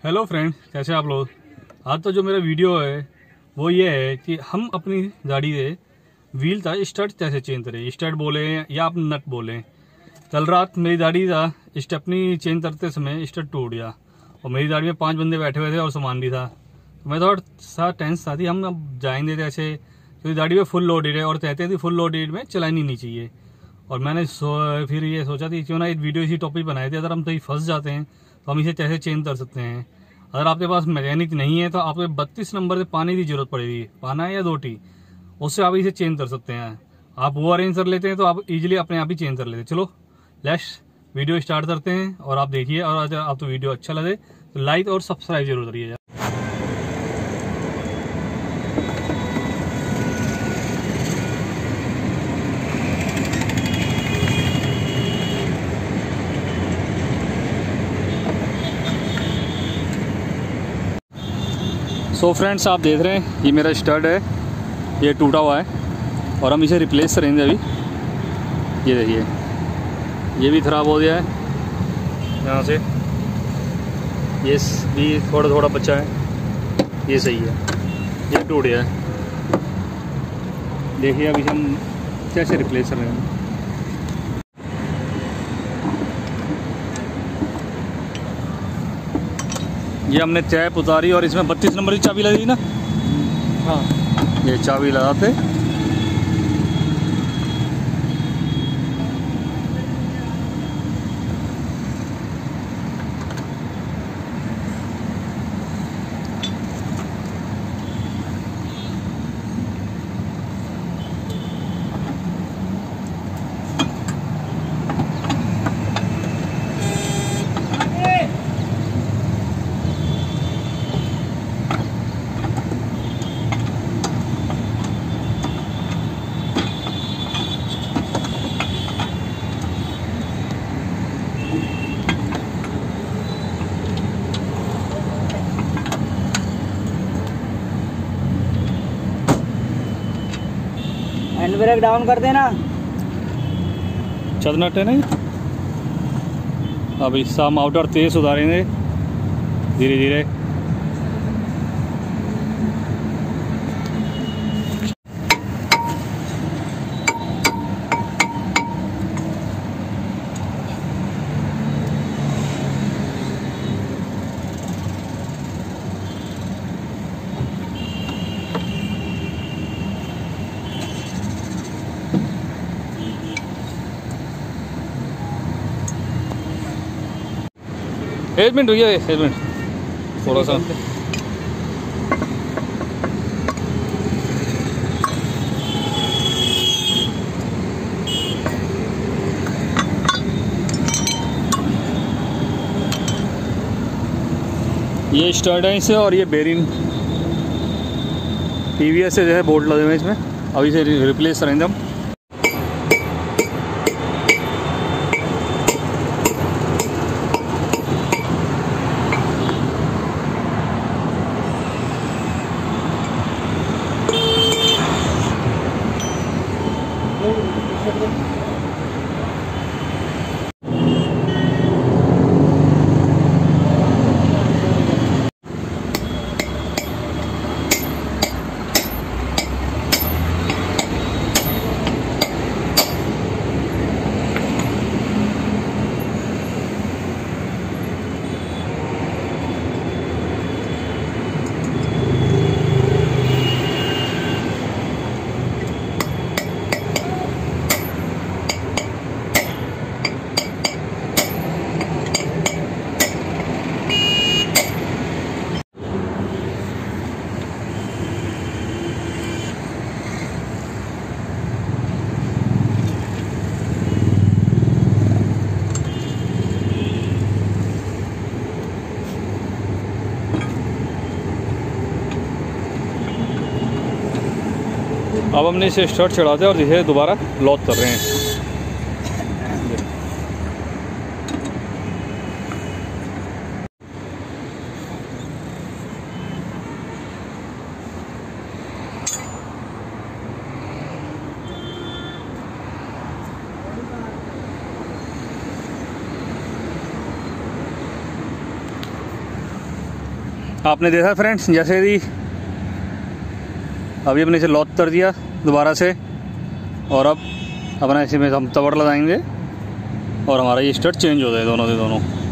Hello friends, कैसे आप लोग। आज तो जो मेरा वीडियो है वो ये है कि हम अपनी गाड़ी से व्हील था स्टड कैसे चेंज करें। स्टड बोले या आप नट बोले। कल रात मेरी गाड़ी का स्टेपनी चेंज करते समय स्टड टूट गया और मेरी गाड़ी में 5 बंदे बैठे हुए थे और सामान भी था। तो मैं थोड़ा सा टेंस था, हम अब जाएंगे जैसे तो गाड़ी में फुल लोडेड है और कहते थे फुल लोडेड में चलानी नहीं चाहिए। और मैंने फिर ये सोचा थी क्यों ना एक वीडियो इसी टॉपिक बनाए थे। अगर हम कहीं फंस जाते हैं तो हम इसे कैसे चेंज कर सकते हैं। अगर आपके पास मैकेनिक नहीं है तो आपको 32 नंबर से पानी की जरूरत पड़ेगी, पाना है या 2 टी, उससे आप इसे चेंज कर सकते हैं। आप वो अरेंज कर लेते हैं तो आप इजीली अपने आप ही चेंज कर लेते हैं। चलो लेट्स वीडियो स्टार्ट करते हैं और आप देखिए। और अगर आपको वीडियो अच्छा लगे तो लाइक और सब्सक्राइब जरूर करिएगा। सो फ्रेंड्स, आप देख रहे हैं ये मेरा स्टड है, ये टूटा हुआ है और हम इसे रिप्लेस करेंगे अभी। ये देखिए ये भी ख़राब हो गया है यहाँ से, ये भी थोड़ा थोड़ा बचा है, ये सही है, ये टूट गया है। देखिए अभी हम कैसे रिप्लेस कर रहे हैं। ये हमने टैप उतारी और इसमें 32 नंबर की चाबी लगी ना। हाँ, ये चाबी लगाते हैंड ब्रेक डाउन कर देना। चदनट है नहीं। अभी साम आउटर तेज उतारेंगे धीरे धीरे। एक मिनट भैया, 1 मिनट थोड़ा सा। ये स्टड है इसे और ये बेरिंग टीवीएस से जो है बोर्ड लगे हुए हैं इसमें। अभी इसे रिप्लेस करेंगे हम। अब हमने इसे स्टार्ट चढ़ाते हैं और इसे दोबारा लॉक कर रहे हैं। आपने देखा फ्रेंड्स, जैसे ही अभी अपने इसे लॉक कर दिया दोबारा से, और अब अपना इसी में हम तवर लगाएंगे और हमारा ये स्टार्ट चेंज हो जाए दोनों से दोनों।